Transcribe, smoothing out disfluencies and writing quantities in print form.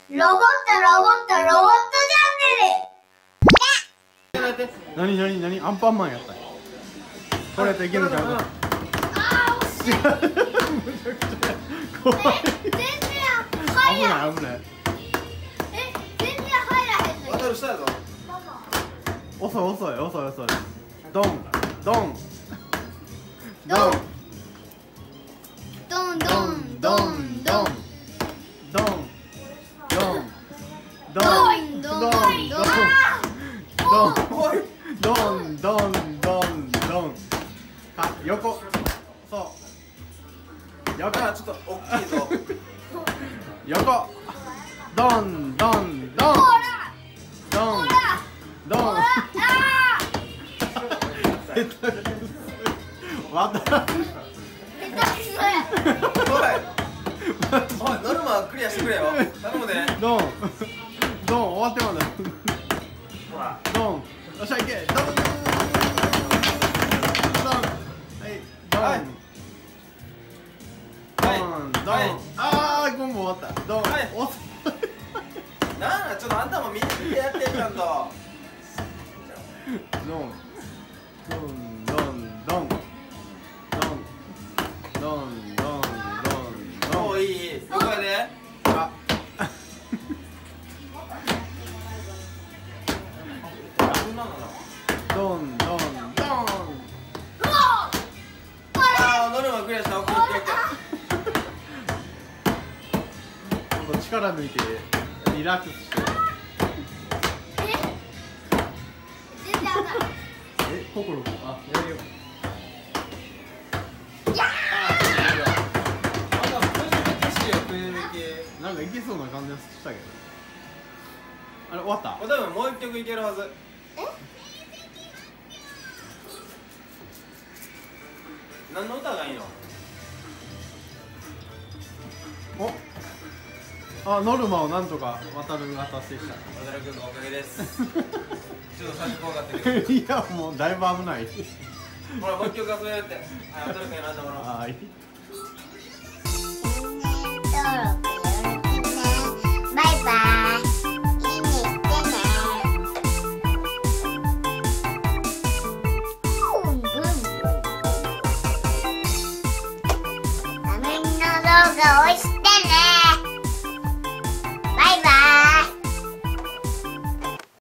ロボットチャンネル。 なにアンパンマンやったんや。これやったらいけるんちゃうか。 あー、惜しい。 怖い。 全然危入らない危ない。 全然入らへんの。 渡るしたやぞ。 遅い。ドン。 ドンドンドンドンドンあ、横。そう。横。 ちょっと大きいぞ。 横。ドン。渡らん。 おい、ノルマクリアしてくれよ。頼むで。 ドン終わってまだ。ドン。よっしゃいけ。ドン。はい。ドン。ああ、コンボ終わった。ドン。 なんだ、ちょっとあんたも見てやってちゃんと。 ドン。 もういい。ここやで。 あ。ドン。 ああ、ノルマクリアした。オッケーオッケーオッケー。 今度力抜いてリラックスして。心くん、あ、やるよ。なんかいけそうな感じはしたけど。あれ終わった？ 多分もう一曲いけるはず。何の歌がいいの？ あ、ノルマをなんとか渡るが達成した。 渡る君のおかげです。ちょっと最初怖かったけど。 いや、もうだいぶ危ない。 ほら、もう一曲遊べるって。はい、渡る君選んだもの。 はい。 バイバイ。